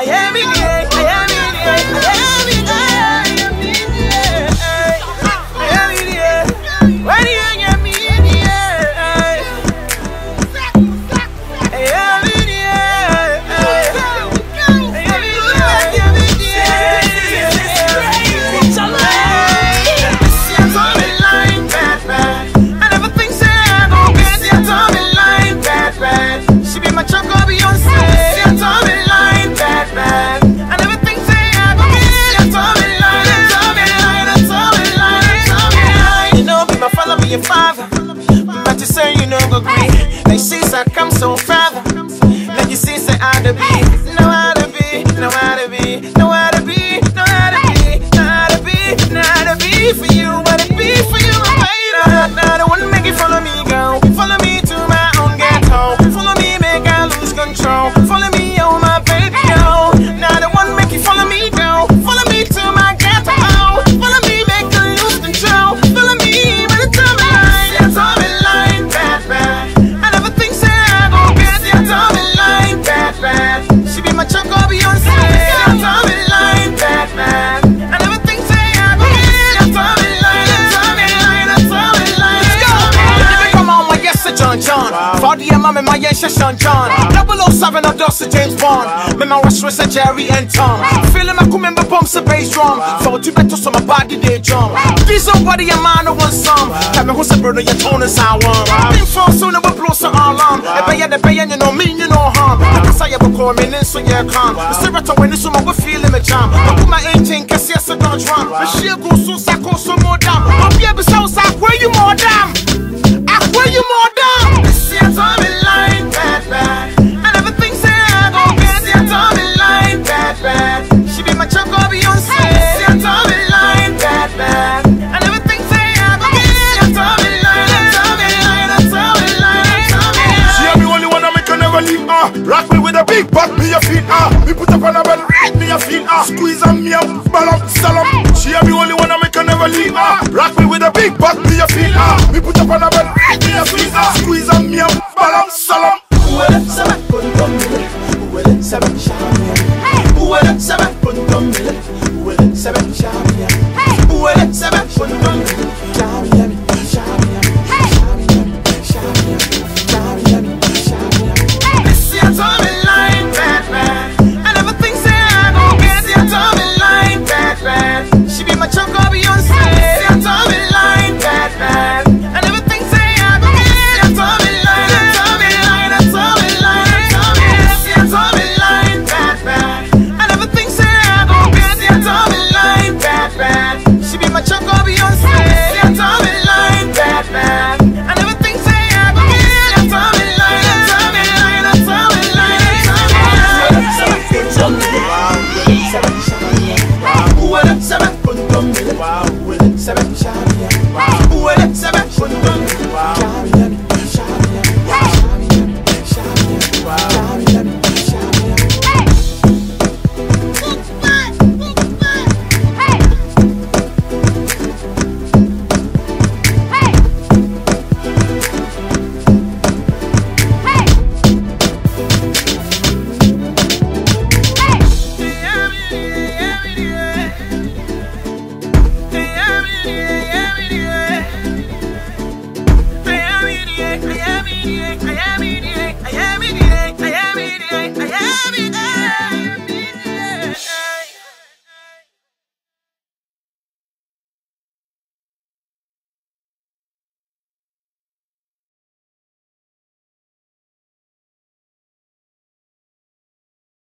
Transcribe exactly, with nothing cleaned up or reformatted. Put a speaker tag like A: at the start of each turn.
A: am in the air, I am in the air, I am in the air, I am in the air. Why do you get me in the air? I am in the air, I am in the air, I am in the air. See, I'm coming line, bad, bad. I never think say I gon' get. See, I'm coming line, bad, bad. She be my choco Beyonce. See, I'm coming line, bad, bad. I never think say I gon' get. See, I'm coming line, I'm coming line, I'm coming line, I'm coming line. You know, be my father, be your father. But you say you know go agree. Like since I come so further. Like you see say I to be. Know how to be, know how to be, know how to be, know how to be, know how to be, know how to be for you, what it be for you, baby. Now the one make it follow me, go. Follow me to my own ghetto. Follow me, make I lose control. Follow me, oh my baby, oh. Now the one make you follow me, go. Follow me to my ghetto, oh. Follow me, make I lose control. Follow me, when it's on my line. Yeah, tell me line, bad, bad. I never think say I gon' get. Yeah, tell me line, bad, bad. She be my choco Beyonce. Yeah, tell me line, bad, bad. I never think say I gon' get. Yeah, tell me line, tell me line, tell me line. Let's go. Come on, my yes, John John. Forty and mommy, my yes, Sean John. double oh seven of Dawson James Bond. Me my Rush and Jerry and Tom. Feeling my kumembe pumps a bass drum. For you better so my body they drum. This somebody a man one song. Tell me who's a brother your tone is I want. Been for soon it will blow so alarm. The pay the pay you know me you know harm. I say you call me in so you calm. The spirit when this woman will feel me jam. I put my engine cause yes I don't drum. The she go so sako so more damn. I'll be able to say where you more damn. Where you more damn. See I told me line bad bad. I never think say I gon' get. See I told me line bad bad. She be my choco Beyonce. See I told me line bad bad. I never think say I gon' get. See I told me line, I told me line, I told me line, I told me line.
B: She am the only one that make her never leave ah. Rock me with a big butt, me a feet ah. Me put up on a bed, right me a feet ah. Squeeze on me a ball up, salam. She am the only one that make her never leave ah. Rock me with a big butt, me a feet ah. Me put up on a bed, right me a feet ah. Squeeze on me a ball up, salam.
A: Uwele sebe kondomile, uwele sebe shamia. Uwele sebe kondomile, uwele sebe shamia. Uwele sebe kondomile, shamia, shamia, shamia, shamia, shamia, shamia. See I told me line bad bad. I never think say I gon' get. See I told me line bad bad. She be my choco Beyonce. See I told me line bad bad. I never think say I gon' get. See I told me line, I told me line, I told me line, I told me line. See I told me line bad bad. I never think say I gon' get. See I told me line bad bad. She be my choco Beyonce. See I told me line bad bad. I never think say I gon' get. See I told me line, I told me line, I told me line, I told me line. Uwele sebe kondomile, uwele sebe shamia.